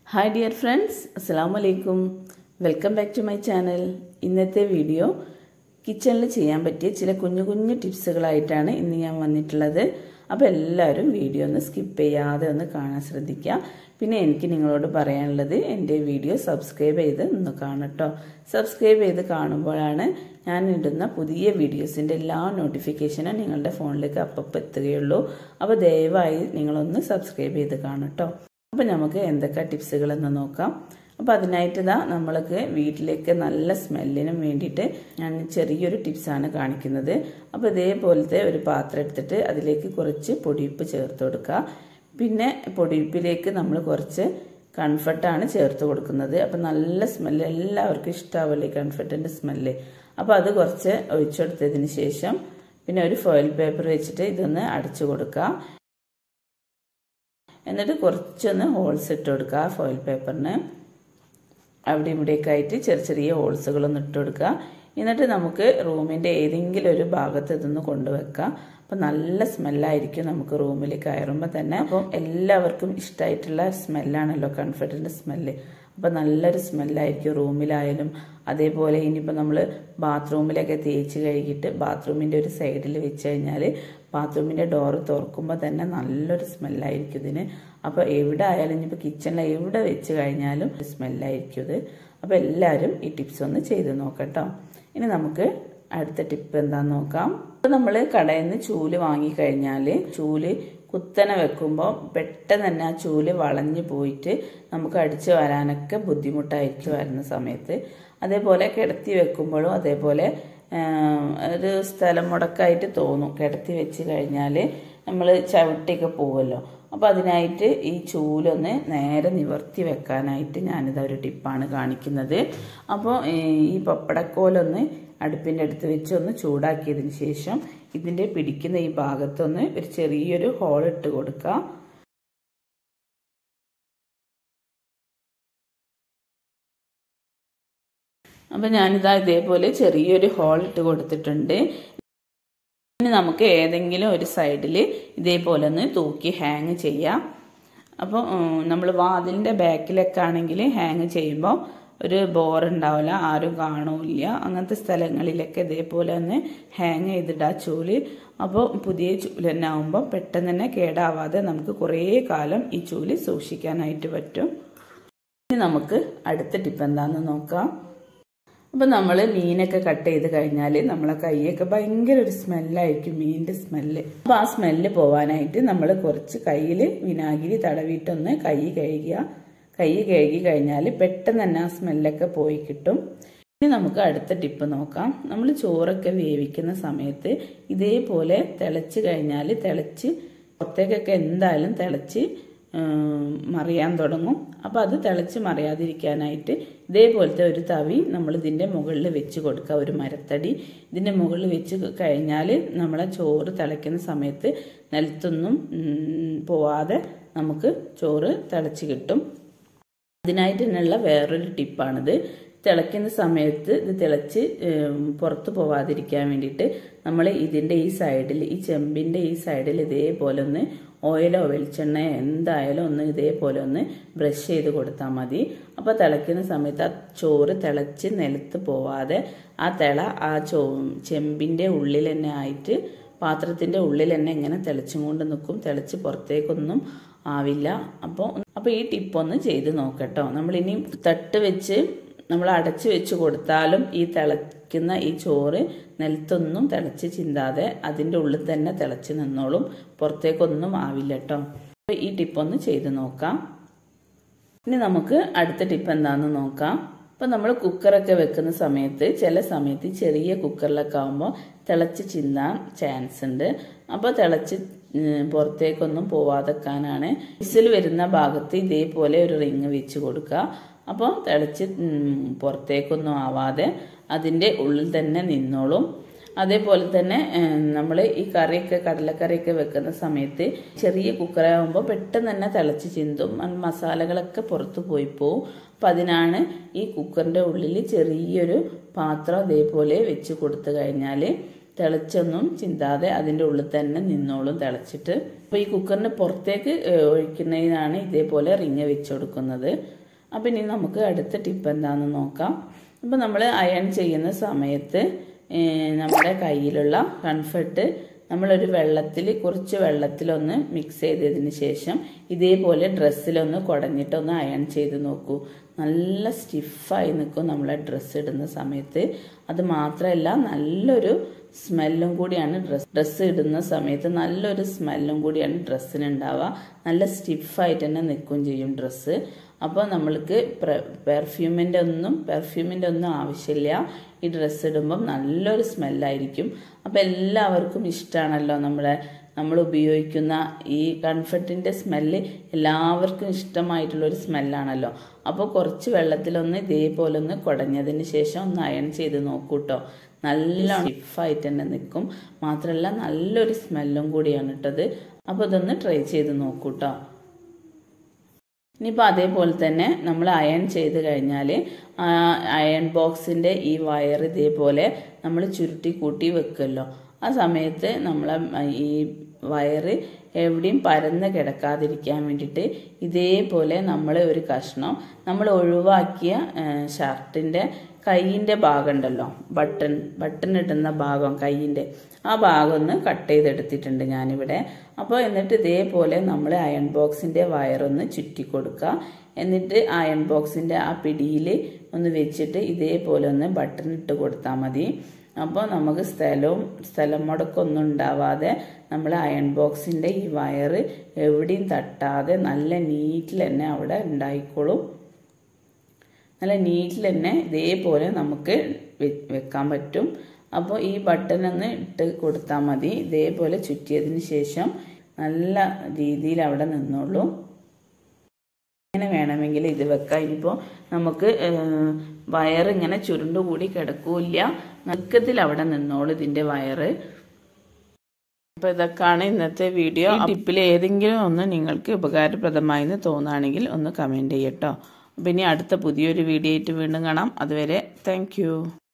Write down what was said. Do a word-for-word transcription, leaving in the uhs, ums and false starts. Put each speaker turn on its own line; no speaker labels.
Hi dear friends, Assalamu alaikum. Welcome back to my channel. ഇന്നത്തെ video കിച്ചണിൽ ചെയ്യാൻ പറ്റിയ ചില കുഞ്ഞു കുഞ്ഞു ടിപ്സുകളായിട്ടാണ് ഇന്ന് ഞാൻ വന്നിട്ടുള്ളത്. അപ്പോൾ എല്ലാവരും വീഡിയോ ഒന്ന് സ്കിപ്പ് ചെയ്യാതെ ഒന്ന് കാണാൻ ശ്രദ്ധിക്കുക. പിന്നെ എനിക്ക് നിങ്ങളോട് പറയാനുള്ളത് എൻ്റെ വീഡിയോ സബ്സ്ക്രൈബ് ചെയ്ത് ഒന്ന് കാണട്ടോ. സബ്സ്ക്രൈബ് ചെയ്ത് കാണുമ്പോഴാണ് ഞാൻ ഇടുന്ന പുതിയ വീഡിയോസിൻ്റെ എല്ലാ നോട്ടിഫിക്കേഷനും നിങ്ങളുടെ ഫോണിലേക്ക് അപ്പം എത്തുകയുള്ളൂ. അപ്പോൾ ദയവായി നിങ്ങളൊന്ന് സബ്സ്ക്രൈബ് ചെയ്ത് കാണട്ടോ. അപ്പോൾ നമുക്ക് എന്തൊക്കെ ടിപ്സുകളെന്ന് നോക്കാം. അപ്പോൾ അതിനായിട്ട് ഇതാ നമ്മൾക്ക് വീട്ടിലേക്ക് നല്ല സ്മെല്ലിനും വേണ്ടിയിട്ട് ഞാൻ ചെറിയൊരു ടിപ്സാണ് കാണിക്കുന്നത്. അപ്പോൾ ഇതേപോലത്തെ ഒരു പാത്രം എടുത്തിട്ട് അതിലേക്ക് കുറച്ച് പൊടിയുപ്പ് ചേർത്ത് കൊടുക്കുക. പിന്നെ പൊടിയുപ്പിലേക്ക് നമ്മൾ കുറച്ച് കൺഫർട്ടാണ് ചേർത്ത് കൊടുക്കുന്നത്. അപ്പോൾ നല്ല സ്മെല്ല് എല്ലാവർക്കും ഇഷ്ടാവില്ലേ കൺഫർട്ടിൻ്റെ സ്മെല്ല്. അപ്പോൾ അത് കുറച്ച് ഒഴിച്ചെടുത്തതിന് ശേഷം പിന്നെ ഒരു ഫോയിൽ പേപ്പർ വെച്ചിട്ട് ഇതൊന്ന് അടച്ചു കൊടുക്കുക. എന്നിട്ട് കുറച്ചൊന്ന് ഹോൾസ് ഇട്ട് കൊടുക്കുക. ഫോയിൽ പേപ്പറിന് അവിടെ ഇവിടെയൊക്കെ ആയിട്ട് ചെറിയ ചെറിയ ഹോൾസുകളൊന്ന് ഇട്ട് കൊടുക്കുക. എന്നിട്ട് നമുക്ക് റൂമിൻ്റെ ഏതെങ്കിലും ഒരു ഭാഗത്ത് ഇതൊന്ന് കൊണ്ടുവെക്കാം. അപ്പം നല്ല സ്മെല്ലായിരിക്കും നമുക്ക് റൂമിൽ കയറുമ്പോൾ തന്നെ. അപ്പം എല്ലാവർക്കും ഇഷ്ടമായിട്ടുള്ള സ്മെല്ലാണല്ലോ കംഫർട്ടിൻ്റെ സ്മെല്ല്. അപ്പം നല്ലൊരു സ്മെല്ലായിരിക്കും റൂമിലായാലും. അതേപോലെ ഇനിയിപ്പോൾ നമ്മൾ ബാത്റൂമിലൊക്കെ തേച്ച് കഴുകിയിട്ട് ബാത്റൂമിൻ്റെ ഒരു സൈഡിൽ വെച്ച് കഴിഞ്ഞാൽ ബാത്റൂമിൻ്റെ ഡോറ് തുറക്കുമ്പോൾ തന്നെ നല്ലൊരു സ്മെല്ലായിരിക്കും ഇതിന്. അപ്പോൾ എവിടെ ആയാലും ഇനിയിപ്പോൾ കിച്ചണിൽ എവിടെ വെച്ച് കഴിഞ്ഞാലും സ്മെല്ലായിരിക്കും ഇത്. അപ്പോൾ എല്ലാവരും ഈ ടിപ്സ് ഒന്ന് ചെയ്ത് നോക്കട്ടോ. ഇനി നമുക്ക് അടുത്ത ടിപ്പ് എന്താണെന്ന് നോക്കാം. അപ്പോൾ നമ്മൾ കടയിൽ നിന്ന് ചൂല് വാങ്ങിക്കഴിഞ്ഞാൽ ചൂല് കുത്തനെ വെക്കുമ്പോൾ പെട്ടെന്ന് തന്നെ ആ ചൂല് വളഞ്ഞു പോയിട്ട് നമുക്ക് അടിച്ചു വരാനൊക്കെ ബുദ്ധിമുട്ടായിരിക്കും വരുന്ന സമയത്ത്. അതേപോലെ കിടത്തി വെക്കുമ്പോഴും അതേപോലെ ഒരു സ്ഥലം മുടക്കായിട്ട് തോന്നും. കിടത്തി വെച്ച് കഴിഞ്ഞാൽ നമ്മൾ ചവിട്ടിയൊക്കെ പോവുമല്ലോ. അപ്പോൾ അതിനായിട്ട് ഈ ചൂലൊന്ന് നേരെ നിവർത്തി വെക്കാനായിട്ട് ഞാനിതാ ഒരു ടിപ്പാണ് കാണിക്കുന്നത്. അപ്പോൾ ഈ പപ്പടക്കോലൊന്ന് അടുപ്പിൻ്റെ അടുത്ത് വെച്ച് ഒന്ന് ചൂടാക്കിയതിന് ശേഷം ഇതിൻ്റെ പിടിക്കുന്ന ഈ ഭാഗത്തൊന്ന് ഒരു ചെറിയൊരു ഹോൾ ഇട്ട് കൊടുക്കുക. അപ്പം ഞാനിതാ ഇതേപോലെ ചെറിയൊരു ഹോൾ ഇട്ട് കൊടുത്തിട്ടുണ്ട്. ഇനി നമുക്ക് ഏതെങ്കിലും ഒരു സൈഡിൽ ഇതേപോലെ ഒന്ന് തൂക്കി ഹാങ് ചെയ്യാം. അപ്പോൾ നമ്മൾ വാതിലിൻ്റെ ബാക്കിലൊക്കെ ആണെങ്കിൽ ഹാങ് ചെയ്യുമ്പോൾ ഒരു ബോറുണ്ടാവില്ല, ആരും കാണൂല്ല. അങ്ങനത്തെ സ്ഥലങ്ങളിലൊക്കെ ഇതേപോലെ ഒന്ന് ഹാങ് ചെയ്തിടാം ചൂല്. അപ്പോൾ പുതിയ ചൂല് തന്നെ ആകുമ്പോൾ പെട്ടെന്ന് തന്നെ കേടാവാതെ നമുക്ക് കുറേ കാലം ഈ ചൂല് സൂക്ഷിക്കാനായിട്ട് പറ്റും. ഇനി നമുക്ക് അടുത്ത ടിപ്പ് എന്താണെന്ന് നോക്കാം. അപ്പം നമ്മൾ മീനൊക്കെ കട്ട് ചെയ്ത് കഴിഞ്ഞാൽ നമ്മളെ കൈയൊക്കെ ഭയങ്കര ഒരു സ്മെല്ലായിരിക്കും, മീനിൻ്റെ സ്മെല്ല്. അപ്പോൾ ആ സ്മെല്ല് പോവാനായിട്ട് നമ്മൾ കുറച്ച് കയ്യിൽ വിനാഗിരി തടവിയിട്ടൊന്ന് കൈ കഴുകുക. കൈ കഴുകി കഴിഞ്ഞാൽ പെട്ടെന്ന് തന്നെ ആ സ്മെല്ലൊക്കെ പോയി കിട്ടും. ഇനി നമുക്ക് അടുത്ത ടിപ്പ് നോക്കാം. നമ്മൾ ചോറൊക്കെ വേവിക്കുന്ന സമയത്ത് ഇതേപോലെ തിളച്ച് കഴിഞ്ഞാൽ തിളച്ച് പുറത്തേക്കൊക്കെ എന്തായാലും തിളച്ച് മറിയാൻ തുടങ്ങും. അപ്പോൾ അത് തിളച്ച് മറിയാതിരിക്കാനായിട്ട് ഇതേപോലത്തെ ഒരു തവി നമ്മൾ ഇതിൻ്റെ മുകളിൽ വെച്ച് കൊടുക്കുക. ഒരു മരത്തടി ഇതിൻ്റെ മുകളിൽ വെച്ച് കഴിഞ്ഞാൽ നമ്മളെ ചോറ് തിളയ്ക്കുന്ന സമയത്ത് നിലത്തൊന്നും പോവാതെ നമുക്ക് ചോറ് തിളച്ച് കിട്ടും. അതിനായിട്ട് തന്നെയുള്ള വേറൊരു ടിപ്പാണിത്. തിളയ്ക്കുന്ന സമയത്ത് ഇത് തിളച്ച് പുറത്ത് പോവാതിരിക്കാൻ വേണ്ടിയിട്ട് നമ്മൾ ഇതിൻ്റെ ഈ സൈഡിൽ ഈ ചെമ്പിൻ്റെ ഈ സൈഡിൽ ഇതേപോലെ ഒന്ന് ഓയിലോ വെളിച്ചെണ്ണയോ എന്തായാലും ഒന്ന് ഇതേപോലെ ഒന്ന് ബ്രഷ് ചെയ്ത് കൊടുത്താൽ മതി. അപ്പോൾ തിളയ്ക്കുന്ന സമയത്ത് ആ ചോറ് തിളച്ച് നിലത്ത് പോവാതെ ആ തിള ആ ചോ ചെമ്പിൻ്റെ ഉള്ളിൽ തന്നെ ആയിട്ട് പാത്രത്തിൻ്റെ ഉള്ളിൽ തന്നെ ഇങ്ങനെ തിളച്ചും കൊണ്ട് നിൽക്കും. തിളച്ച് പുറത്തേക്കൊന്നും ആവില്ല. അപ്പോൾ അപ്പോൾ ഈ ടിപ്പൊന്ന് ചെയ്ത് നോക്കട്ടോ. നമ്മളിനി തട്ട് വെച്ച് നമ്മൾ അടച്ചു വെച്ച് കൊടുത്താലും ഈ തിളയ്ക്കുന്ന ഈ ചോറ് നിലത്തൊന്നും തിളച്ച് ചിന്താതെ അതിൻ്റെ ഉള്ളിൽ തന്നെ തിളച്ച് നിന്നോളും, പുറത്തേക്കൊന്നും ആവില്ല കേട്ടോ. അപ്പോൾ ഈ ടിപ്പൊന്ന് ചെയ്ത് നോക്കാം. ഇനി നമുക്ക് അടുത്ത ടിപ്പ് എന്താണെന്ന് നോക്കാം. അപ്പോൾ നമ്മൾ കുക്കറൊക്കെ വെക്കുന്ന സമയത്ത് ചില സമയത്ത് ചെറിയ കുക്കറിലൊക്കെ ആകുമ്പോൾ തിളച്ച് ചിന്താൻ ചാൻസ് ഉണ്ട്. അപ്പോൾ തിളച്ച് പുറത്തേക്കൊന്നും പോവാതെക്കാനാണ് വിസിൽ വരുന്ന ഭാഗത്ത് ഇതേപോലെ ഒരു റിങ് വെച്ച് കൊടുക്കുക. അപ്പോൾ തിളച്ച് പുറത്തേക്കൊന്നും ആവാതെ അതിൻ്റെ ഉള്ളിൽ തന്നെ നിന്നോളും. അതേപോലെ തന്നെ നമ്മൾ ഈ കറിയൊക്കെ കടലക്കറിയൊക്കെ വെക്കുന്ന സമയത്ത് ചെറിയ കുക്കറാകുമ്പോൾ പെട്ടെന്ന് തന്നെ തിളച്ച് ചിന്തും, മസാലകളൊക്കെ പുറത്ത് പോയി പോവും. അപ്പം അതിനാണ് ഈ കുക്കറിൻ്റെ ഉള്ളിൽ ചെറിയൊരു പാത്രം അതേപോലെ വെച്ച് കൊടുത്തു കഴിഞ്ഞാൽ തിളച്ചൊന്നും ചിന്താതെ അതിൻ്റെ ഉള്ളിൽ തന്നെ നിന്നോളും തിളച്ചിട്ട്. അപ്പോൾ ഈ കുക്കറിന് പുറത്തേക്ക് ഒഴിക്കുന്നതിനാണ് ഇതേപോലെ റിങ് വെച്ച് കൊടുക്കുന്നത്. അപ്പം ഇനി നമുക്ക് അടുത്ത ടിപ്പ് എന്താണെന്ന് നോക്കാം. അപ്പോൾ നമ്മൾ അയൺ ചെയ്യുന്ന സമയത്ത് നമ്മുടെ കയ്യിലുള്ള കൺഫർട്ട് നമ്മളൊരു വെള്ളത്തിൽ കുറച്ച് വെള്ളത്തിലൊന്ന് മിക്സ് ചെയ്തതിന് ശേഷം ഇതേപോലെ ഡ്രസ്സിലൊന്ന് കുടഞ്ഞിട്ടൊന്ന് അയൺ ചെയ്ത് നോക്കൂ. നല്ല സ്റ്റിഫായി നിൽക്കും നമ്മളെ ഡ്രസ്സ് ഇടുന്ന സമയത്ത്. അത് മാത്രമല്ല നല്ലൊരു സ്മെല്ലും കൂടിയാണ് ഡ്രസ് ഡ്രസ്സ് ഇടുന്ന സമയത്ത് നല്ലൊരു സ്മെല്ലും കൂടിയാണ് ഡ്രസ്സിന് ഉണ്ടാവുക. നല്ല സ്റ്റിഫായിട്ട് തന്നെ നിൽക്കുകയും ചെയ്യും ഡ്രസ്സ്. അപ്പോൾ നമ്മൾക്ക് പെർഫ്യൂമിൻ്റെ ഒന്നും പെർഫ്യൂമിൻ്റെ ഒന്നും ആവശ്യമില്ല. ഈ ഡ്രസ്സ് ഇടുമ്പം നല്ലൊരു സ്മെല്ലായിരിക്കും. അപ്പോൾ എല്ലാവർക്കും ഇഷ്ടമാണല്ലോ നമ്മളെ നമ്മൾ ഉപയോഗിക്കുന്ന ഈ കംഫർട്ടിൻ്റെ സ്മെല്ല് എല്ലാവർക്കും ഇഷ്ടമായിട്ടുള്ളൊരു സ്മെല്ലാണല്ലോ. അപ്പോൾ കുറച്ച് വെള്ളത്തിലൊന്ന് ഇതേപോലെ ഒന്ന് കുടഞ്ഞതിന് ശേഷം ഒന്ന് അയൺ ചെയ്ത് നോക്കൂ കേട്ടോ. നല്ല സ്റ്റിഫായിട്ട് തന്നെ നിൽക്കും. മാത്രമല്ല നല്ലൊരു സ്മെല്ലും കൂടിയാണ് ഇട്ടത്. അപ്പോൾ ഇതൊന്ന് ട്രൈ ചെയ്ത് നോക്കൂ കേട്ടോ. ഇനിയിപ്പോൾ അതേപോലെ തന്നെ നമ്മൾ അയൺ ചെയ്ത് കഴിഞ്ഞാൽ അയൺ ബോക്സിൻ്റെ ഈ വയർ ഇതേപോലെ നമ്മൾ ചുരുട്ടി കൂട്ടി വെക്കുമല്ലോ. ആ സമയത്ത് നമ്മൾ ഈ വയറ് എവിടെയും പരന്ന് കിടക്കാതിരിക്കാൻ വേണ്ടിയിട്ട് ഇതേപോലെ നമ്മൾ ഒരു കഷ്ണം നമ്മൾ ഒഴിവാക്കിയ ഷർട്ടിൻ്റെ കൈയിൻ്റെ ഭാഗം ഉണ്ടല്ലോ, ബട്ടൺ ബട്ടൺ ഇടുന്ന ഭാഗം കൈയിൻ്റെ ആ ഭാഗം ഒന്ന് കട്ട് ചെയ്തെടുത്തിട്ടുണ്ട് ഞാനിവിടെ. അപ്പോൾ എന്നിട്ട് ഇതേപോലെ നമ്മൾ അയൺ ബോക്സിൻ്റെ വയറൊന്ന് ചുറ്റി കൊടുക്കുക. എന്നിട്ട് അയൺ ബോക്സിൻ്റെ ആ പിടിയിൽ ഒന്ന് വെച്ചിട്ട് ഇതേപോലെ ഒന്ന് ബട്ടൺ ഇട്ട് കൊടുത്താൽ മതി. അപ്പോൾ നമുക്ക് സ്ഥലവും സ്ഥലം മുടക്കൊന്നും ഉണ്ടാവാതെ നമ്മൾ അയൺ ബോക്സിൻ്റെ ഈ വയറ് എവിടെയും തട്ടാതെ നല്ല നീറ്റിൽ തന്നെ അവിടെ ഉണ്ടായിക്കോളും. നല്ല നീറ്റിൽ തന്നെ ഇതേപോലെ നമുക്ക് വെക്കാൻ പറ്റും. അപ്പോൾ ഈ ബട്ടൺ ഒന്ന് ഇട്ട് കൊടുത്താൽ മതി. ഇതേപോലെ ചുറ്റിയതിന് ശേഷം നല്ല രീതിയിൽ അവിടെ നിന്നോളൂ. ഇങ്ങനെ വേണമെങ്കിൽ ഇത് വെക്കാം. ഇനിയിപ്പോൾ നമുക്ക് വയറ് ഇങ്ങനെ ചുരുണ്ടുകൂടി കിടക്കൂല, നക്കത്തിൽ അവിടെ നിന്നോളൂ ഇതിൻ്റെ വയറ്. അപ്പോൾ ഇതൊക്കെയാണ് ഇന്നത്തെ വീഡിയോ. ടിപ്പിൽ ഏതെങ്കിലും ഒന്ന് നിങ്ങൾക്ക് ഉപകാരപ്രദമായി എന്ന് തോന്നുകയാണെങ്കിൽ ഒന്ന് കമൻറ്റ് ചെയ്യട്ടോ. അപ്പം ഇനി അടുത്ത പുതിയൊരു വീഡിയോ ആയിട്ട് വീണ്ടും കാണാം. അതുവരെ താങ്ക് യു.